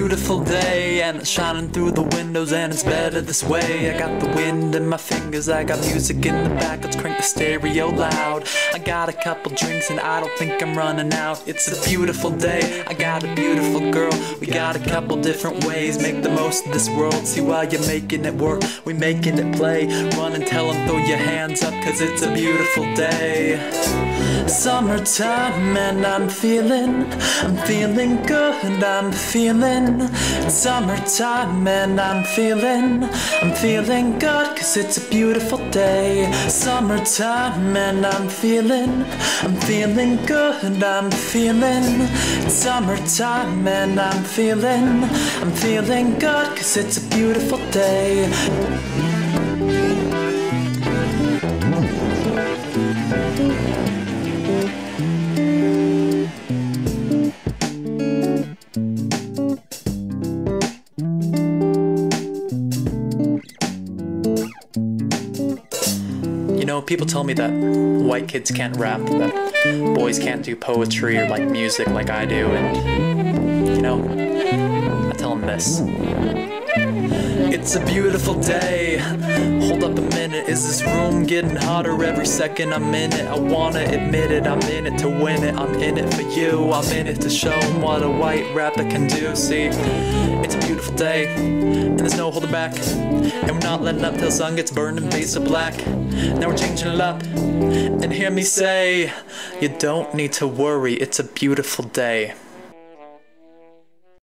beautiful day, and it's shining through the windows, and it's better this way. I got the wind in my fingers, I got music in the back, let's crank the stereo loud. I got a couple drinks and I don't think I'm running out. It's a beautiful day, I got a beautiful girl. We got a couple different ways, make the most of this world. See, while you're making it work, we making it play. Run and tell them, throw your hands up, cause it's a beautiful day. Summertime and I'm feeling good, I'm feeling summertime and I'm feeling good, cause it's a beautiful day. Summertime and I'm feeling good, I'm feeling summertime and I'm feeling good, cause it's a beautiful day. You know, people tell me that white kids can't rap, that boys can't do poetry or like music like I do, and you know, I tell them this. It's a beautiful day. Hold up a minute, is this room getting hotter every second I'm in it? I wanna admit it, I'm in it to win it. I'm in it for you, I'm in it to show 'em what a white rapper can do. See, it's a beautiful day, and there's no holding back, and we're not letting up till the sun gets burned and face to black. Now we're changing it up, and hear me say, you don't need to worry, it's a beautiful day.